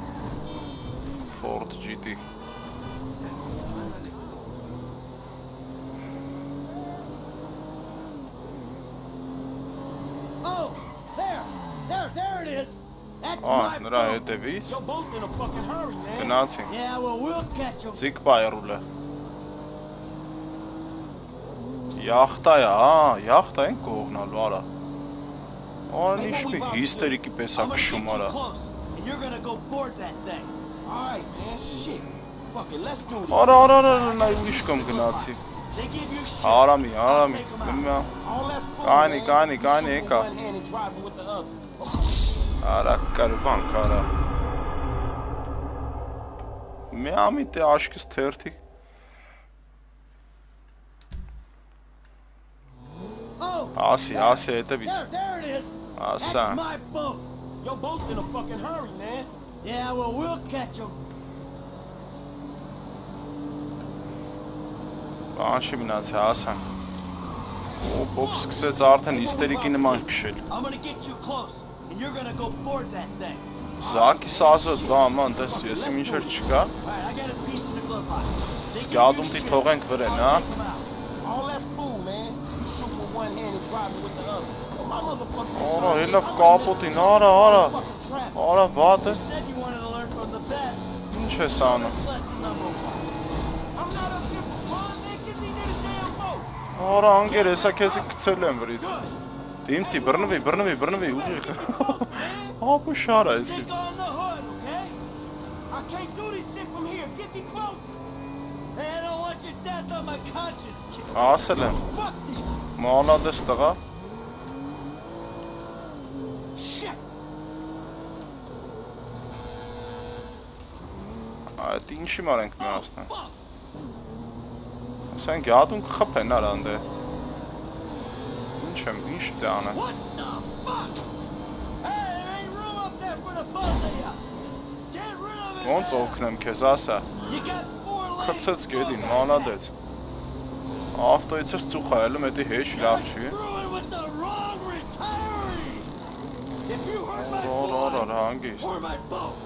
[SPEAKER 1] Ford G T։
[SPEAKER 8] Oh, there, there, there it is. That's
[SPEAKER 1] Ա,
[SPEAKER 8] my
[SPEAKER 1] նրա
[SPEAKER 8] boat.
[SPEAKER 1] հետևից,
[SPEAKER 3] Your boat's in a fucking hurry, man.
[SPEAKER 1] գնացինք,
[SPEAKER 8] Yeah, well, we'll catch 'em.
[SPEAKER 1] ձիկ բայրուլը։ Յախտա է, հա, յախտա ենք կողնալու, արա։ Ան իշպի հիստերիկի պես ա քշում արա։
[SPEAKER 8] And you're gonna go board that thing.
[SPEAKER 3] Alright, man, shit. Fuck it, let's do this.
[SPEAKER 1] Արա արա արա նայ ուրիշ կողմ գնացի։
[SPEAKER 8] They give you shit.
[SPEAKER 1] Արամի, արամի։ Գնա։
[SPEAKER 3] All that's cool.
[SPEAKER 1] Կանի,
[SPEAKER 3] man.
[SPEAKER 1] կանի,
[SPEAKER 3] You
[SPEAKER 1] կանի,
[SPEAKER 3] shoot with
[SPEAKER 1] եկա։
[SPEAKER 3] one hand and driving with the other.
[SPEAKER 1] Արա կարվան կարա։ Մի ամիտի աշկս թերթի։
[SPEAKER 8] Oh,
[SPEAKER 1] Ասի, ասի հետևից։
[SPEAKER 8] there, there it is.
[SPEAKER 1] Ասա։
[SPEAKER 8] That's my boat.
[SPEAKER 3] Your boat's in a fucking hurry, man.
[SPEAKER 8] Yeah, well, we'll catch them.
[SPEAKER 1] Բանში մնացի, ասան։ Օպ, օպ, սկսեց արդեն հիստերիկի նման քշել։
[SPEAKER 8] I'm gonna get you close, and you're gonna go board that thing.
[SPEAKER 1] Զակի սազոտ, բա ման, դες եսի մինչեր չկա։
[SPEAKER 8] Alright, I got a piece in the glove box. They give you
[SPEAKER 1] Սկյադումտի
[SPEAKER 8] shit.
[SPEAKER 1] թողենք վրեն, հա։
[SPEAKER 8] I'll take 'em out.
[SPEAKER 3] All that's cool, man. You shoot with one hand and driving with the other. Oh, my motherfucking
[SPEAKER 1] Արա,
[SPEAKER 3] son,
[SPEAKER 1] հելավ
[SPEAKER 3] I'm
[SPEAKER 1] կապոտին,
[SPEAKER 3] not
[SPEAKER 1] արա, արա։
[SPEAKER 3] fucking traffic.
[SPEAKER 1] Արա, վատ է։
[SPEAKER 8] You said you wanted to learn from the best.
[SPEAKER 1] Ինչ ես անում։
[SPEAKER 8] That's lesson number one.
[SPEAKER 3] I'm not up here for fun, man. Get me near the damn boat.
[SPEAKER 1] Արա, անգեր, հեսա քեզի գցել եմ վրից։ Դիմցի, բռնվի, բռնվի, բռնվի, ուղիղ։ Ապա շարա եսի։
[SPEAKER 3] Stick on the hood, okay? I can't do this shit from here. Get me close.
[SPEAKER 8] Hey, I don't want your death on my conscience, kid.
[SPEAKER 1] Ասել եմ,
[SPEAKER 3] Fuck this.
[SPEAKER 1] մանադես տղա։
[SPEAKER 3] Shit.
[SPEAKER 1] Այդ ինչի մարենք միասնա։ Ասենք յադուն կխփեն արանդ է։ Ինչ եմ, ինչ դե անե։
[SPEAKER 8] What the fuck? Hey, there ain't room up there for the both of you. Get rid of it.
[SPEAKER 1] Ոնց
[SPEAKER 8] now.
[SPEAKER 1] օգնեմ քեզ, ասա։
[SPEAKER 8] You got four legs.
[SPEAKER 1] Խփցեց գետին, մանադեց։ Ավտոյից ես ծուխ այլում, էդի հեչ լավ չի։
[SPEAKER 8] Screwing with the wrong retiree. If you hurt my
[SPEAKER 1] Օր, օր, օր,
[SPEAKER 8] boy
[SPEAKER 1] հանգիստ։
[SPEAKER 8] or my boat,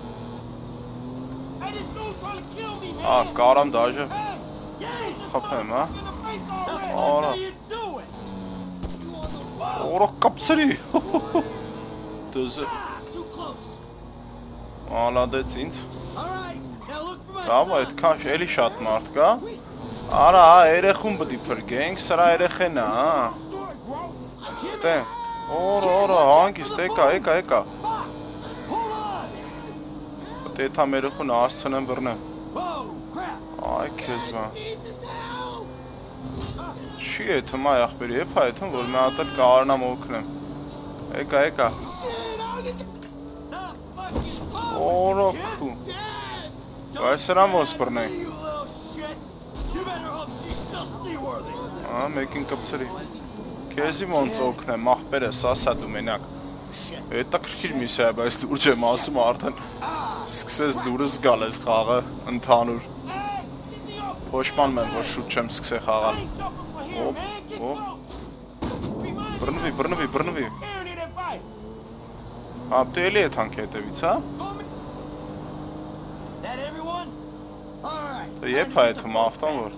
[SPEAKER 3] Hey, this dude trying to kill me, man.
[SPEAKER 1] Ա, կարամ դաժե
[SPEAKER 3] Hey, get him.
[SPEAKER 1] խփեմ, հա։
[SPEAKER 3] In the face
[SPEAKER 8] now
[SPEAKER 3] already.
[SPEAKER 8] what
[SPEAKER 1] Ora.
[SPEAKER 8] are you doing?
[SPEAKER 3] You on the boat.
[SPEAKER 1] Օրա կապցրի։ Դուզ
[SPEAKER 8] Ah, too close.
[SPEAKER 1] մանադեց ինձ։
[SPEAKER 8] All right, now look for my
[SPEAKER 1] Դավա,
[SPEAKER 8] son.
[SPEAKER 1] այդքան էլի շատ մարդ կա։ Արա, երեխուն պիտի փրկենք, սրա երեխեն է, հա։
[SPEAKER 3] Story, bro.
[SPEAKER 1] Ստե։ Օր, օր, հանգիստ, եկա, եկա, եկա։
[SPEAKER 8] Hold on.
[SPEAKER 1] Տեթա երեխուն ասցնեմ բռնեմ։
[SPEAKER 8] Whoa, crap.
[SPEAKER 1] Այ քեզ բա։ Չի է թմա ախպերի, եփա է թում, որ մի հատ էլ կարնամ օգնեմ։ Եկա, եկա։
[SPEAKER 8] The fucking boat.
[SPEAKER 1] Օրոքու։ Բայց սրան ոնց բռնենք։
[SPEAKER 8] You little shit. You better hope she's still seaworthy.
[SPEAKER 1] Ա, մեկին կպցրի։ Քեզի ոնց օգնեմ, ախպերս, ասա դու մենակ։ Հետաքրքիր միսիա է, բայց լուրջ եմ ասում արդեն։ Սկսես դուրս գալ ես խաղը, ընդհանուր։
[SPEAKER 3] Hey, get me off.
[SPEAKER 1] Փոշմանում եմ, որ շուտ չեմ սկսե խաղալ։
[SPEAKER 3] I ain't jumping for here,
[SPEAKER 1] Op,
[SPEAKER 3] man. Get
[SPEAKER 1] op.
[SPEAKER 3] close. Remind me
[SPEAKER 1] Բռնվի, բռնվի, բռնվի։
[SPEAKER 3] Aaron in that fight.
[SPEAKER 1] Ապտե էլի է թանք հետևից, հա։
[SPEAKER 8] That everyone? All right.
[SPEAKER 1] Դե եփա է թում ավտոն որ։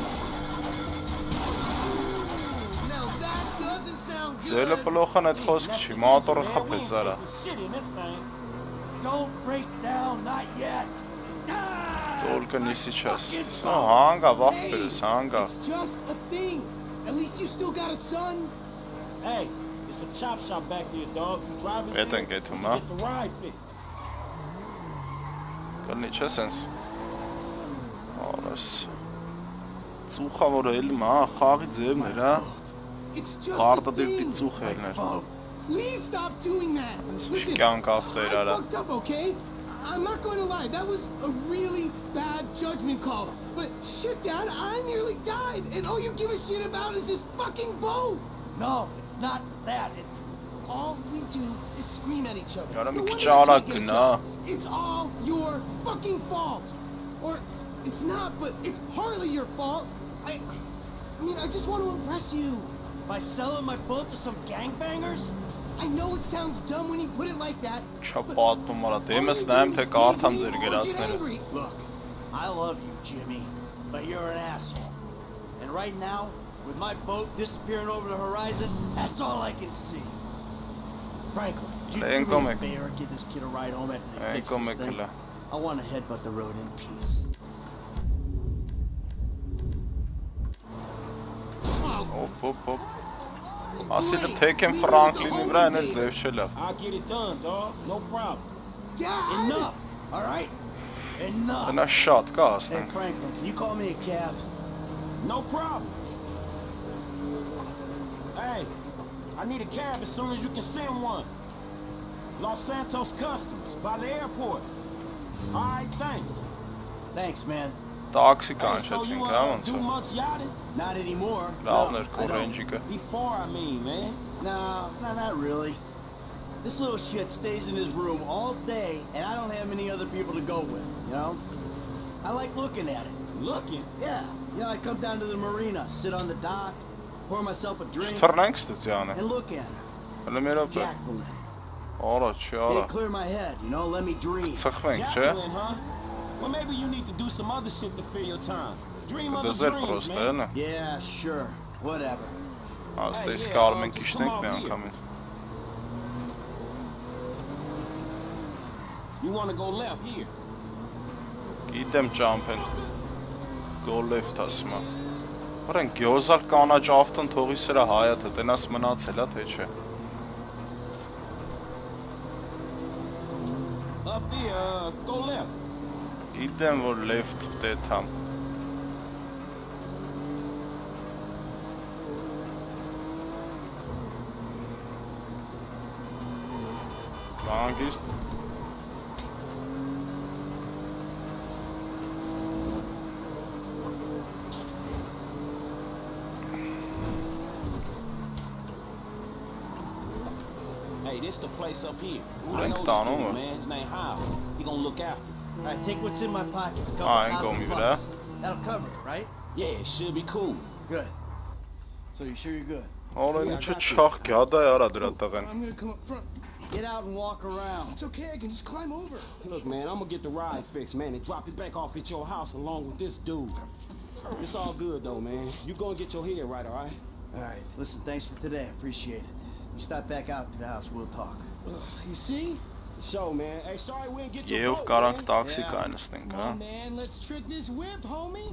[SPEAKER 4] Now that doesn't sound
[SPEAKER 1] Ձելը
[SPEAKER 4] good.
[SPEAKER 1] պլոխան այդ խոսք չի, մոտորը խփեց արա։
[SPEAKER 3] Shit in this thing.
[SPEAKER 8] Don't break down, not yet. Ah!
[SPEAKER 1] Տոլկը նիսի չես։ Սա հանգա, ախպերս, հանգա։
[SPEAKER 4] It's just a thing. At least you still got a son.
[SPEAKER 3] Hey, it's a chop shop back there, dog. You driving
[SPEAKER 1] Էդ
[SPEAKER 3] there,
[SPEAKER 1] ենք եթում,
[SPEAKER 3] you
[SPEAKER 1] հա։
[SPEAKER 3] get the ride fit.
[SPEAKER 1] Կլնի չէ սենց։ Արս։ Ծուխա որ էլում, հա, խաղի ձևն էր, հա։
[SPEAKER 4] It's just a
[SPEAKER 1] Բարդը դեպի
[SPEAKER 4] thing.
[SPEAKER 1] ծուխ ելներ։
[SPEAKER 4] Please stop doing that. Listen,
[SPEAKER 1] կյանք
[SPEAKER 4] I
[SPEAKER 1] ախտեր արա։
[SPEAKER 4] fucked up, okay? I'm not going to lie. That was a really bad judgment call. But shit, Dad, I nearly died, and all you give a shit about is this fucking boat.
[SPEAKER 8] No, it's not that. It's
[SPEAKER 4] All we do is scream at each other.
[SPEAKER 1] Gotta
[SPEAKER 4] No
[SPEAKER 1] make
[SPEAKER 4] wonder
[SPEAKER 1] each other
[SPEAKER 4] I can't get a
[SPEAKER 1] gna.
[SPEAKER 4] job. It's all your fucking fault. Or it's not, but it's partly your fault. I, I mean, I just want to impress you.
[SPEAKER 8] by selling my boat to some gangbangers?
[SPEAKER 4] I know it sounds dumb when you put it like that.
[SPEAKER 1] Չա
[SPEAKER 4] but
[SPEAKER 1] պատմում արա, դեմս
[SPEAKER 4] all
[SPEAKER 1] նայեմ
[SPEAKER 4] you
[SPEAKER 1] թե
[SPEAKER 4] do is
[SPEAKER 1] կարդամ
[SPEAKER 4] get
[SPEAKER 1] ձեր
[SPEAKER 4] angry or get
[SPEAKER 1] գրածները։
[SPEAKER 4] angry.
[SPEAKER 8] Look, I love you, Jimmy, but you're an asshole. And right now, with my boat disappearing over the horizon, that's all I can see. Franklin, do you
[SPEAKER 1] Ain't
[SPEAKER 8] do me
[SPEAKER 1] gonna
[SPEAKER 8] a
[SPEAKER 1] make-
[SPEAKER 8] favor, give this kid a ride home after they
[SPEAKER 1] Ain't
[SPEAKER 8] fix
[SPEAKER 1] gonna
[SPEAKER 8] this
[SPEAKER 1] make
[SPEAKER 8] thing?
[SPEAKER 1] it.
[SPEAKER 8] I want to headbutt the road in peace.
[SPEAKER 1] Hop hop hop։ Ասիլը թեք եմ Ֆրանկլինի վրա են էլ ձև չէ լավ։
[SPEAKER 3] I'll get it done, dog. No problem.
[SPEAKER 4] Dad!
[SPEAKER 8] Enough, all right? Enough.
[SPEAKER 1] Դնա շատ կա
[SPEAKER 8] Hey,
[SPEAKER 1] ասնենք։
[SPEAKER 8] Franklin, can you call me a cab?
[SPEAKER 3] No problem. Hey, I need a cab as soon as you can send one. Los Santos Customs, by the airport. All right, thanks.
[SPEAKER 8] Thanks, man.
[SPEAKER 1] Տաքսի
[SPEAKER 3] Hey, so
[SPEAKER 1] կանչեցինք,
[SPEAKER 3] you
[SPEAKER 1] հա
[SPEAKER 3] uh,
[SPEAKER 1] ոնց
[SPEAKER 3] do
[SPEAKER 1] է։
[SPEAKER 3] much yachting?
[SPEAKER 8] Not anymore.
[SPEAKER 1] Լավն
[SPEAKER 8] No,
[SPEAKER 1] էր
[SPEAKER 8] I
[SPEAKER 1] քո
[SPEAKER 8] don't.
[SPEAKER 1] ռենջիկը։
[SPEAKER 3] Before, I mean, man.
[SPEAKER 8] No, no, not really. This little shit stays in his room all day, and I don't have many other people to go with, you know? I like looking at it.
[SPEAKER 3] Looking?
[SPEAKER 8] Yeah, you know, I come down to the marina, sit on the dock, pour myself a drink,
[SPEAKER 1] Չթռնենք ստուդիանը։
[SPEAKER 8] and look at her.
[SPEAKER 1] Հələ մեր ապը։
[SPEAKER 8] Jacqueline.
[SPEAKER 1] Արա, չի արա։
[SPEAKER 8] They clear my head, you know, let me dream.
[SPEAKER 1] Ծխվենք, չէ։
[SPEAKER 3] Jacqueline, huh? Well, maybe you need to do some other shit to fill your time. Dream other
[SPEAKER 1] Դեզեր
[SPEAKER 3] dreams,
[SPEAKER 1] պրոստը
[SPEAKER 3] man.
[SPEAKER 1] հենա։
[SPEAKER 8] Yeah, sure, whatever.
[SPEAKER 1] Աստե
[SPEAKER 3] Hey,
[SPEAKER 1] իսկ
[SPEAKER 3] yeah,
[SPEAKER 1] արում
[SPEAKER 3] uh,
[SPEAKER 1] ենք
[SPEAKER 3] just
[SPEAKER 1] իշնենք
[SPEAKER 3] come
[SPEAKER 1] մի
[SPEAKER 3] out here.
[SPEAKER 1] անգամին։
[SPEAKER 3] You want to go left here?
[SPEAKER 1] Գիտեմ ջամփեն։ Go left ասում եմ։ Որեն գյոզալ կանաչ ավտոն թողի սրա հայաթը տենաս մնացել է թե չէ։
[SPEAKER 3] Up there, uh, go left.
[SPEAKER 1] Գիտեմ որ left դեթամ։ Բանկիստ։
[SPEAKER 3] Hey, this the place up here. Ooh,
[SPEAKER 1] I
[SPEAKER 3] I
[SPEAKER 1] ain't
[SPEAKER 3] know this
[SPEAKER 1] done
[SPEAKER 3] dude,
[SPEAKER 1] over.
[SPEAKER 3] man. His name Howard. He gonna look after you.
[SPEAKER 8] All right, take what's in my pocket. A couple
[SPEAKER 1] Ah, I ain't
[SPEAKER 8] thousand
[SPEAKER 1] gonna give you
[SPEAKER 8] bucks. That'll cover it, right?
[SPEAKER 3] Yeah, it should be cool.
[SPEAKER 8] Good. So you sure you're good?
[SPEAKER 1] Օրը ինչը չախ գադա է արա դրա տղեն։
[SPEAKER 4] I'm gonna come up front.
[SPEAKER 8] Get out and walk around.
[SPEAKER 4] It's okay, I can just climb over.
[SPEAKER 3] Look, man, I'm gonna get the ride fixed, man, and drop it back off at your house along with this dude. It's all good, though, man. You gonna get your head right, all right?
[SPEAKER 8] All right, listen, thanks for today. I appreciate it. You stop back out to the house, we'll talk.
[SPEAKER 4] Ugh, you see?
[SPEAKER 3] Show, man. Hey, sorry we didn't get your
[SPEAKER 1] Եվ
[SPEAKER 3] boat,
[SPEAKER 1] կարանք
[SPEAKER 3] man.
[SPEAKER 1] տաքսի
[SPEAKER 8] Yeah.
[SPEAKER 1] կանստենք,
[SPEAKER 4] Come
[SPEAKER 1] հա։
[SPEAKER 4] on, man, let's trick this whip, homie.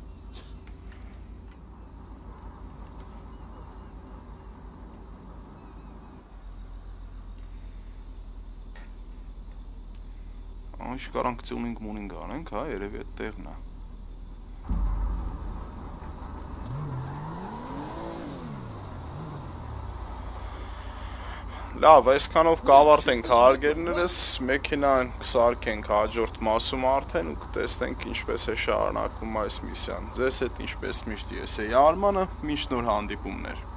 [SPEAKER 1] Ինչ կարանք tuning մունինգ անենք, հա, երևի այդ տեղն է։ Լավ, այսքանով կավարտենք հարգերներս, մեքենան կսարքենք հաջորդ մասում արդեն ու կտեսնենք ինչպես է շարունակվում այս միսիան։ Ձեզ հետ ինչպես միշտ ես էի Արմանը, մինչ նոր հանդիպումներ։